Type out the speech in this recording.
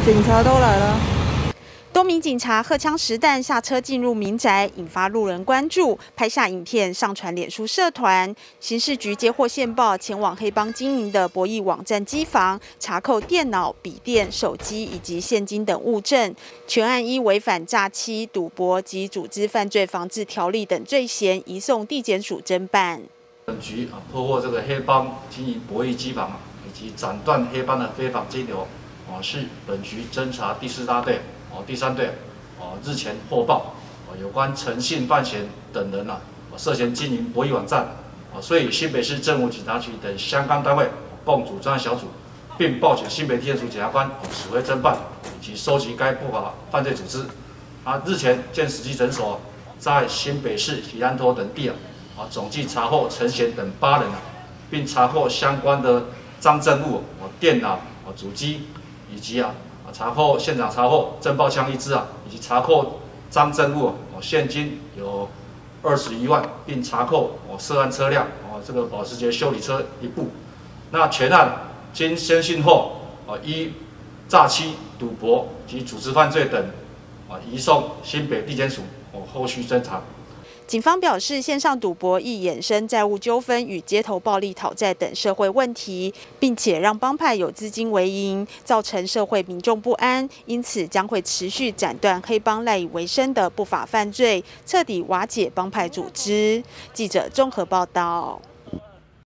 警察都来了。 多名警察荷枪实弹下车进入民宅，引发路人关注，拍下影片上传脸书社团。刑事局接获线报，前往黑帮经营的博弈网站机房，查扣电脑、笔电、手机以及现金等物证。全案依违反诈欺、赌博及组织犯罪防治条例等罪嫌，移送地检署侦办。 本局破获这个黑帮经营博弈机房以及斩断黑帮的非法金流，是本局侦查第4大队。第3队日前获报有关陈姓范闲等人涉嫌经营博弈网站，所以新北市政府警察局等相关单位共组专案小组，并报请新北地检署检察官指挥侦办以及收集该不法犯罪组织。日前见实际诊所在新北市喜安头等地总计查获陈闲等8人并查获相关的赃证物电脑、主机以及现场查获震爆枪1支以及查获赃证物现金有21万，并查扣涉案车辆这个保时捷修理车1部。那全案经先讯后依诈欺、赌博及组织犯罪等移送新北地检署后续侦查。 警方表示，线上赌博易衍生债务纠纷与街头暴力讨债等社会问题，并且让帮派有资金为营，造成社会民众不安，因此将会持续斩断黑帮赖以为生的不法犯罪，彻底瓦解帮派组织。记者综合报道。